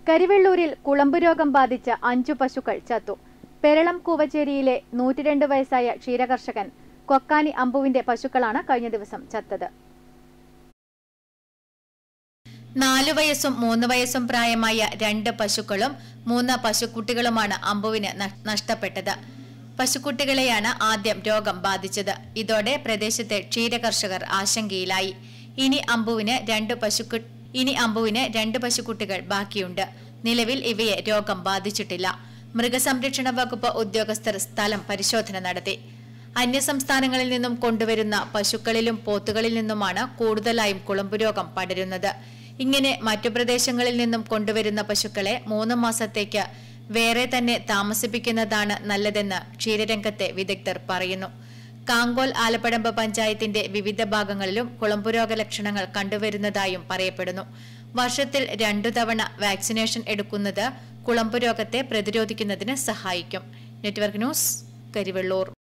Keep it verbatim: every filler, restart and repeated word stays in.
കരിവെള്ളൂരിൽ കുളമ്പുരോഗം ബാധിച്ച അഞ്ചു പശുക്കൾ ചത്തു. പെരളം കൂവച്ചേരിയിലെ നൂറ്റിരണ്ട് വയസ്സായ ക്ഷീരകർഷകൻ കൊക്കാനി അമ്പുവിന്റെ പശുക്കളാണ് കഴിഞ്ഞ ദിവസം ചത്തത്. നാലു വയസ്സും മൂന്ന് വയസ്സും പ്രായമായ രണ്ട് പശുക്കളും മൂന്ന് പശുക്കുട്ടികളുമാണ് അമ്പുവിന് നഷ്ടപ്പെട്ടത്. പശുക്കുട്ടികളെയാണ് ആദ്യം രോഗം ബാധിച്ചത്. ഇതോടെ പ്രദേശത്തെ ക്ഷീരകർഷകർ ആശങ്കയിലായി. ഇനി അമ്പുവിന് രണ്ട് പശുക്കു ഇനി അമ്പുവിന് രണ്ട് പശുക്കുട്ടികൾ ബാക്കിയുണ്ട്. നിലവിൽ ഇവയെ രോഗം ബാധിച്ചിട്ടില്ല. മൃഗസംരക്ഷണ വകുപ്പ് ഉദ്യോഗസ്ഥർ സ്ഥലം പരിശോധന നടത്തി. അന്യസംസ്ഥാനങ്ങളിൽ നിന്നും കൊണ്ടുവരുന്ന പശുക്കളിലും പോത്തുകളിൽ നിന്നുമാണ് കൂടുതലായും കുളമ്പുരോഗം പടരുന്നത്. ഇങ്ങനെ മറ്റു പ്രദേശങ്ങളിൽ നിന്നും കൊണ്ടുവരുന്ന പശുക്കളെ മൂന്ന് മാസത്തേക്ക് വേറെ തന്നെ താമസിപ്പിക്കുന്നതാണ് നല്ലതെന്ന് ക്ഷീരരംഗത്തെ വിദഗ്ധർ പറയുന്നു. കാങ്കോൽ ആലപ്പടമ്പ് പഞ്ചായത്തിന്റെ വിവിധ ഭാഗങ്ങളിലും കുളമ്പുരോഗ ലക്ഷണങ്ങൾ കണ്ടുവരുന്നതായും പറയപ്പെടുന്നു. വർഷത്തിൽ രണ്ടു തവണ വാക്സിനേഷൻ എടുക്കുന്നത് കുളമ്പുരോഗത്തെ പ്രതിരോധിക്കുന്നതിന് സഹായിക്കും. Network news, Karivellur.